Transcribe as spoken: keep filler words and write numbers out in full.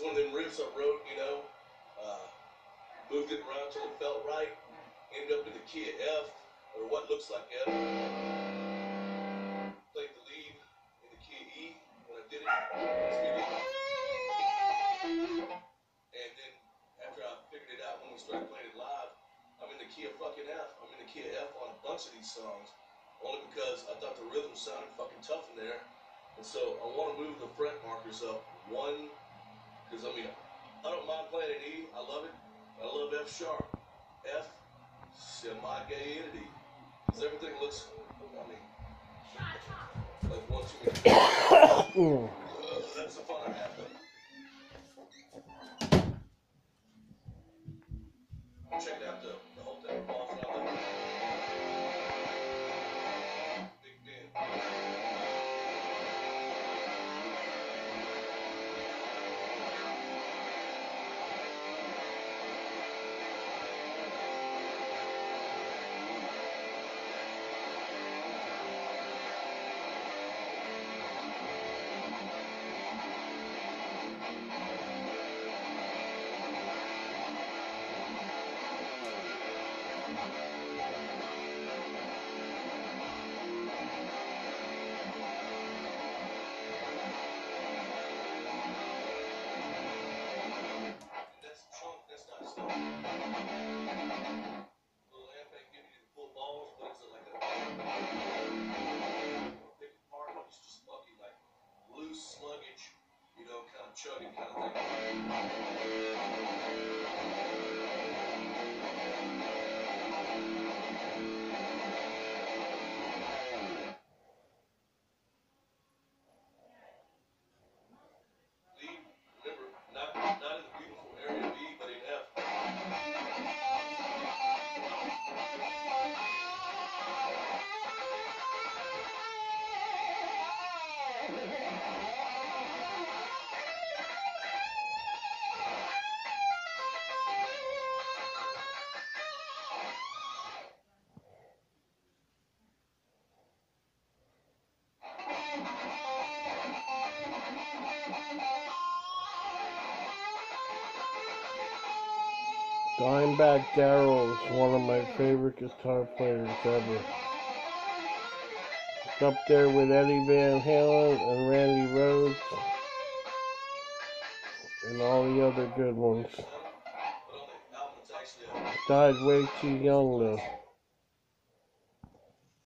one of them riffs I wrote, you know, uh, moved it around till it felt right, ended up in the key of F, or what looks like F. Played the lead in the key of E when I did it. And then after I figured it out when we started playing it live, I'm in the key of fucking F. I'm in the key of F on a bunch of these songs, only because I thought the rhythm sounded fucking tough in there. And so I want to move the fret markers up one, because I mean, I don't mind playing an E, I love it. I love F sharp. F, semi-gay entity. Because everything looks, I mean, like one too many. uh, that's the fun I have. Check out the, the whole thing revolves around that. Big Ben. Chugging kind of thing. Lead, remember, not, not in the beautiful area of E, but in F. Dimebag Darrell is one of my favorite guitar players ever. It's up there with Eddie Van Halen and Randy Rhoads and all the other good ones. Died way too young though.